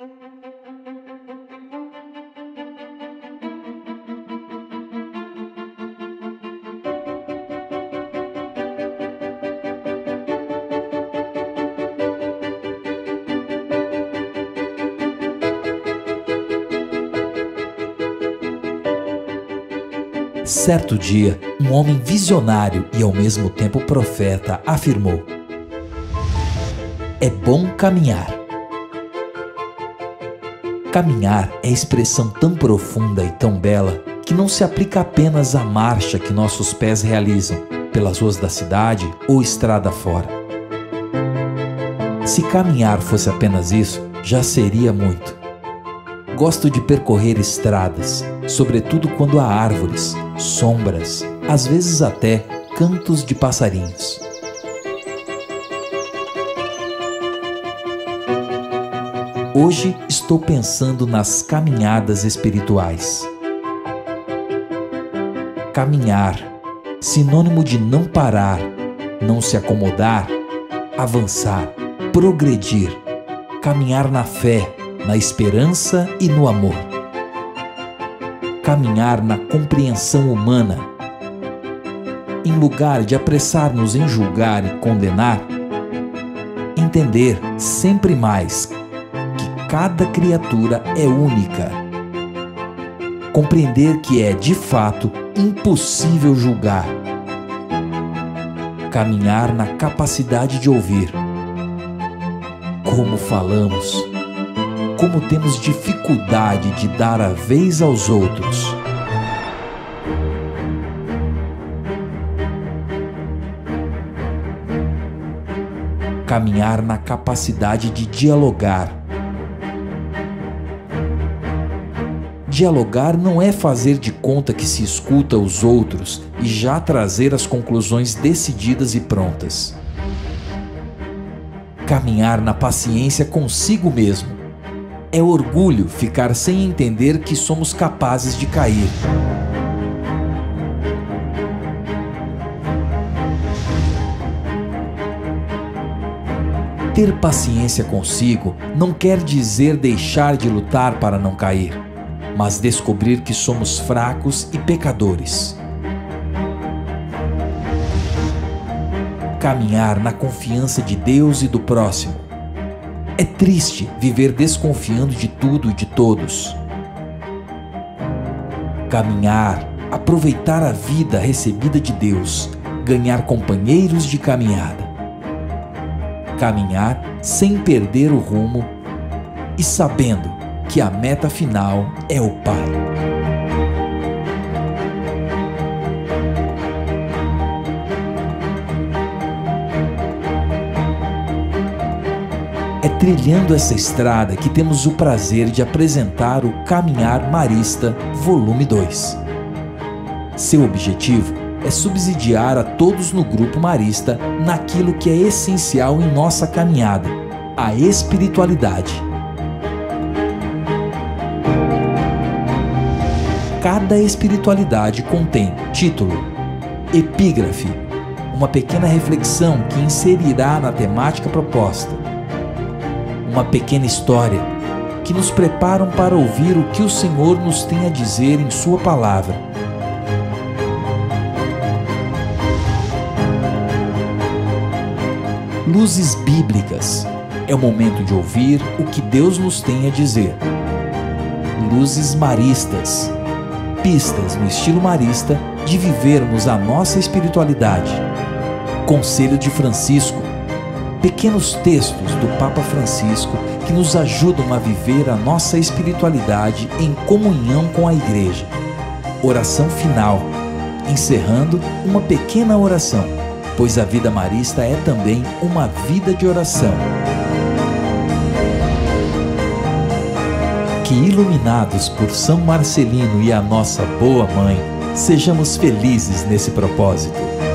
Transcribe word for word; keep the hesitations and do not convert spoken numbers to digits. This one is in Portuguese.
Certo dia, um homem visionário e ao mesmo tempo profeta afirmou: é bom caminhar. Caminhar é expressão tão profunda e tão bela que não se aplica apenas à marcha que nossos pés realizam pelas ruas da cidade ou estrada fora. Se caminhar fosse apenas isso, já seria muito. Gosto de percorrer estradas, sobretudo quando há árvores, sombras, às vezes até cantos de passarinhos. Hoje estou pensando nas caminhadas espirituais. Caminhar, sinônimo de não parar, não se acomodar, avançar, progredir, caminhar na fé, na esperança e no amor. Caminhar na compreensão humana. Em lugar de apressar-nos em julgar e condenar, entender sempre mais que cada criatura é única. Compreender que é, de fato, impossível julgar. Caminhar na capacidade de ouvir. Como falamos, como temos dificuldade de dar a vez aos outros. Caminhar na capacidade de dialogar. Dialogar não é fazer de conta que se escuta os outros e já trazer as conclusões decididas e prontas. Caminhar na paciência consigo mesmo. É orgulho ficar sem entender que somos capazes de cair. Ter paciência consigo não quer dizer deixar de lutar para não cair, mas descobrir que somos fracos e pecadores. Caminhar na confiança de Deus e do próximo. É triste viver desconfiando de tudo e de todos. Caminhar, aproveitar a vida recebida de Deus, ganhar companheiros de caminhada. Caminhar sem perder o rumo e sabendo que a meta final é o Pai. É trilhando essa estrada que temos o prazer de apresentar o Caminhar Marista Volume dois. Seu objetivo é subsidiar a todos no Grupo Marista naquilo que é essencial em nossa caminhada, a espiritualidade. Cada espiritualidade contém título, epígrafe, uma pequena reflexão que inserirá na temática proposta, uma pequena história que nos preparam para ouvir o que o Senhor nos tem a dizer em Sua Palavra. Luzes bíblicas. É o momento de ouvir o que Deus nos tem a dizer. Luzes maristas. Pistas no estilo marista de vivermos a nossa espiritualidade. Conselho de Francisco. Pequenos textos do Papa Francisco que nos ajudam a viver a nossa espiritualidade em comunhão com a Igreja. Oração final, encerrando uma pequena oração, pois a vida marista é também uma vida de oração. Que, iluminados por São Marcelino e a nossa boa mãe, sejamos felizes nesse propósito.